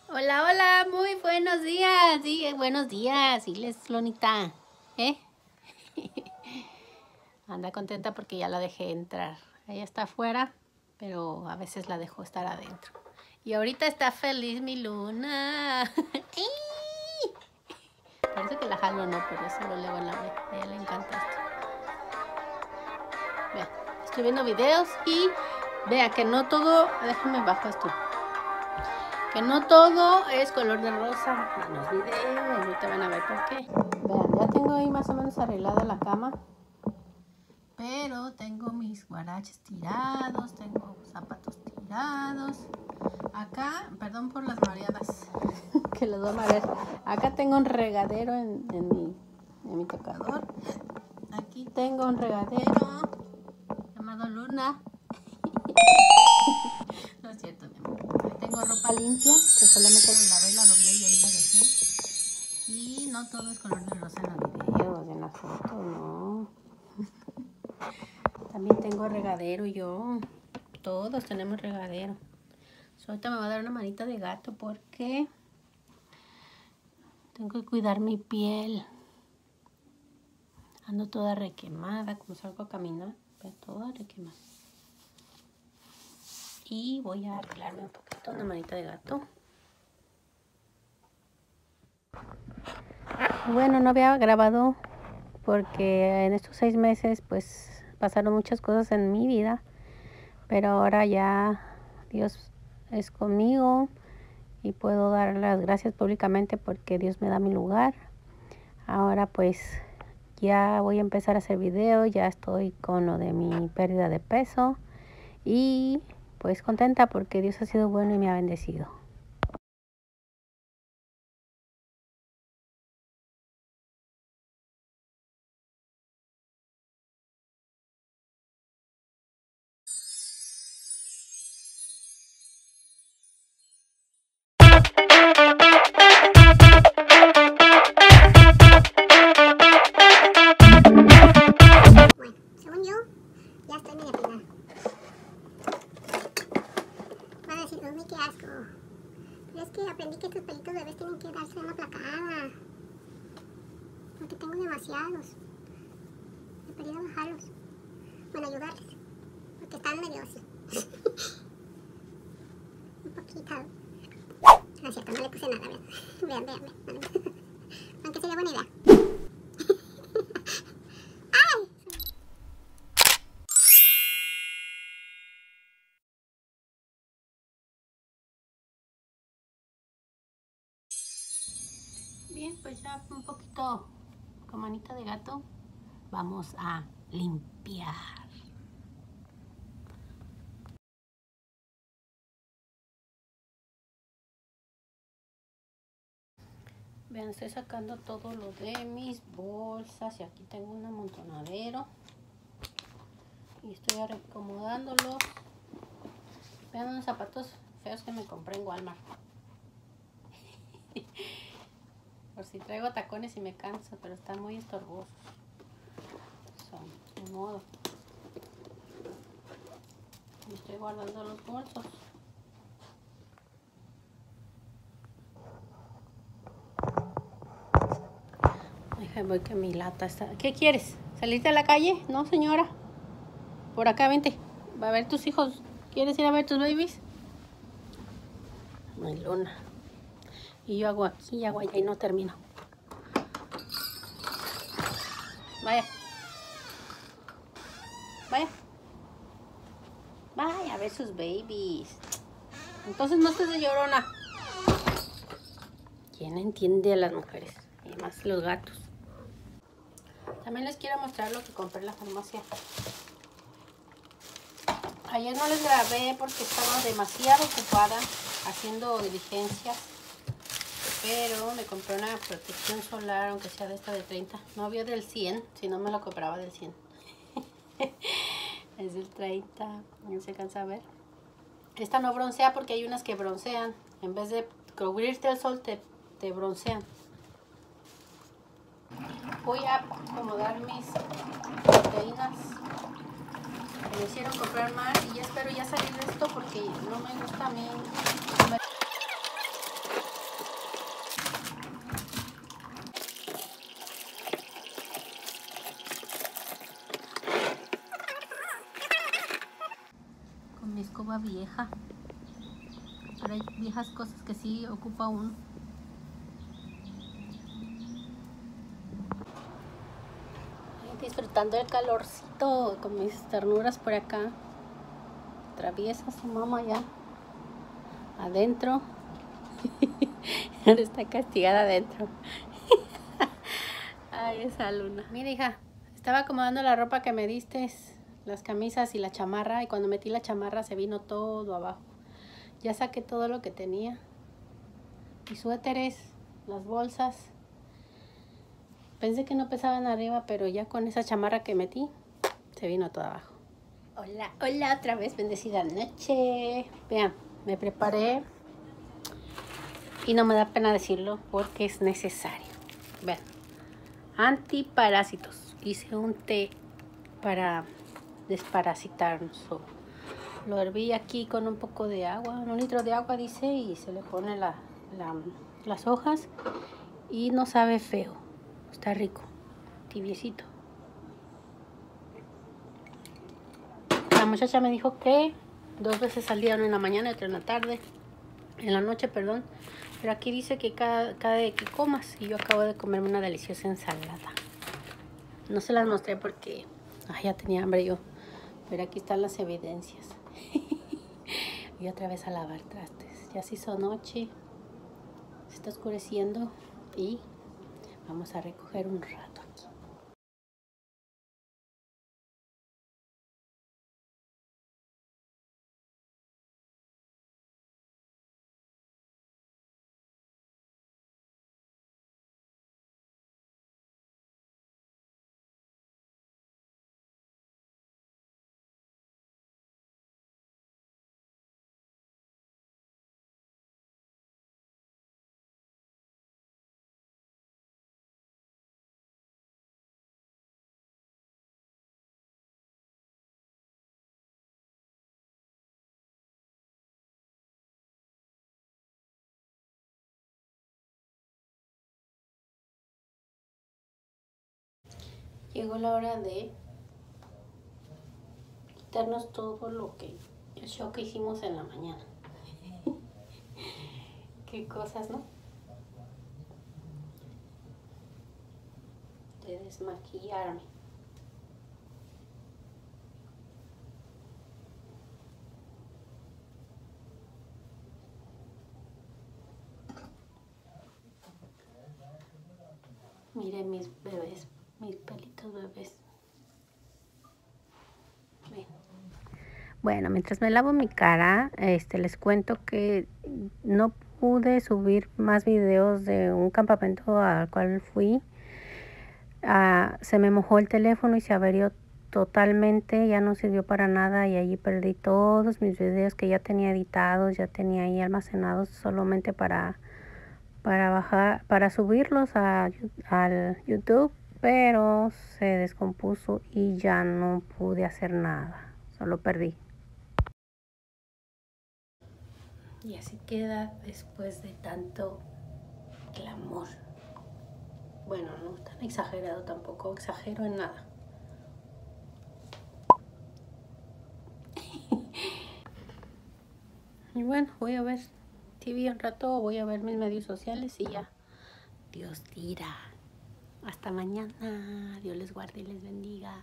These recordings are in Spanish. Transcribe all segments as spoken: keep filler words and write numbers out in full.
Hola, hola, muy buenos días. Sí, buenos días. Diles, Lonita. ¿Eh? Anda contenta porque ya la dejé entrar. Ella está afuera, pero a veces la dejo estar adentro. Y ahorita está feliz mi Luna. Parece que la jalo, no, pero eso lo leo en la web. A ella le encanta esto. Vea, estoy viendo videos y vea que no todo... Déjame bajo esto. Que no todo es color de rosa en los videos, no te van a ver por qué. Vean, ya tengo ahí más o menos arreglada la cama. Pero tengo mis guaraches tirados, tengo zapatos tirados. Acá, perdón por las mareadas, que los voy a marear. Acá tengo un regadero en, en, mi, en mi tocador. Aquí tengo un regadero llamado Luna. No es cierto, mi amor. Ahí tengo ropa limpia, que solamente la lavé, la doblé y ahí la dejé. Y no todo es color de rosa en los videos, en la foto, no. También tengo regadero yo. Todos tenemos regadero. So, ahorita me va a dar una manita de gato porque tengo que cuidar mi piel. Ando toda requemada, como salgo a caminar, pero toda requemada. Y voy a arreglarme un poquito, una manita de gato. Bueno, no había grabado porque en estos seis meses pues pasaron muchas cosas en mi vida, pero ahora ya Dios es conmigo y puedo dar las gracias públicamente porque Dios me da mi lugar. Ahora pues ya voy a empezar a hacer videos, ya estoy con lo de mi pérdida de peso y pues contenta porque Dios ha sido bueno y me ha bendecido. Qué asco. Pero es que aprendí que tus pelitos bebés tienen que darse una placada. Porque tengo demasiados. He querido bajarlos. Bueno, ayudarles. Porque están medio así. Un poquito. No es cierto, no le puse nada, vean. Vean, vean, vean. Aunque sería buena idea. ¡Ay! Bien, pues ya un poquito con manita de gato vamos a limpiar. Vean, estoy sacando todo lo de mis bolsas y aquí tengo un amontonadero y estoy acomodándolos. Vean unos zapatos feos que me compré en Walmart. Por si traigo tacones y me canso, pero están muy estorbosos. Son, de modo. Y estoy guardando los bolsos. Déjame ver que mi lata está. ¿Qué quieres? ¿Salirte a la calle? No, señora. Por acá, vente. Va a ver tus hijos. ¿Quieres ir a ver tus babies? Mi Luna. Y yo hago aquí y hago allá y no termino. Vaya. Vaya. Vaya a ver sus babies. Entonces no estés de llorona. ¿Quién entiende a las mujeres? Y más los gatos. También les quiero mostrar lo que compré en la farmacia. Ayer no les grabé porque estaba demasiado ocupada haciendo diligencias. Pero me compré una protección solar, aunque sea de esta de treinta. No había del cien, si no me lo compraba del cien. Es del treinta, no se alcanza a ver. Esta no broncea porque hay unas que broncean. En vez de cubrirte el sol, te, te broncean. Voy a acomodar mis proteínas. Me hicieron comprar más y ya espero ya salir de esto porque no me gusta a mí. vieja. Pero hay viejas cosas que sí ocupa uno. Disfrutando el calorcito con mis ternuras por acá. Atraviesa su mamá ya adentro. Ahora está castigada adentro. Ay, esa luna. Mira, hija, estaba acomodando la ropa que me diste, las camisas y la chamarra, y cuando metí la chamarra se vino todo abajo. Ya saqué todo lo que tenía. Mis suéteres, las bolsas. Pensé que no pesaban arriba, pero ya con esa chamarra que metí, se vino todo abajo. Hola, hola, otra vez, bendecida noche. Vean, me preparé y no me da pena decirlo porque es necesario. Vean, antiparásitos. Hice un té para desparasitarnos. Lo herví aquí con un poco de agua, un litro de agua dice, y se le pone la, la, las hojas y no sabe feo. Está rico, tibiecito. La muchacha me dijo que dos veces al día, una en la mañana y otra en la tarde, en la noche, perdón. Pero aquí dice que cada, cada vez que comas, y yo acabo de comerme una deliciosa ensalada. No se las mostré porque ay, ya tenía hambre yo, pero aquí están las evidencias. Y otra vez a lavar trastes. Ya se hizo noche, se está oscureciendo y vamos a recoger un rato aquí. Llegó la hora de quitarnos todo lo que, el show que hicimos en la mañana. Qué cosas, ¿no? De desmaquillarme. Miren mis bebés, mis pelitos bebés. Ven. Bueno, mientras me lavo mi cara, este, les cuento que no pude subir más videos de un campamento al cual fui. Uh, se me mojó el teléfono y se averió totalmente, ya no sirvió para nada y allí perdí todos mis videos que ya tenía editados, ya tenía ahí almacenados solamente para para bajar, para subirlos a, al YouTube, pero se descompuso y ya no pude hacer nada, solo perdí. Y así queda después de tanto clamor. Bueno, no tan exagerado tampoco, exagero en nada. Y bueno, voy a ver T V un rato, voy a ver mis medios sociales y ya. Dios dirá. Hasta mañana. Dios les guarde y les bendiga.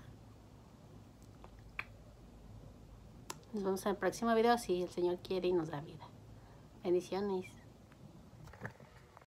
Nos vemos en el próximo video si el Señor quiere y nos da vida. Bendiciones.